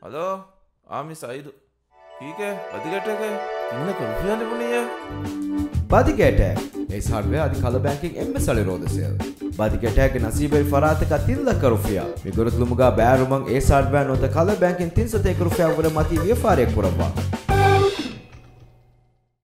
hello miss ఐదు ठीक है బదిగేటకే తిన్నక రుఫియాలు పుణియా బదిగేటే ඒ හඩුවේ අධි කල බැංකින් එම්බසලි රෝදසෙල් බදිගේටගේ නසීබේ ෆරාතක 3 ලක්ෂ රුපියා මිගොරත් ලුමුගා බෑරුමන් ඒ හඩුවේ නොත කල බැංකින් 301 රුපියා වර මති ව්‍යාපාරයක් කරවා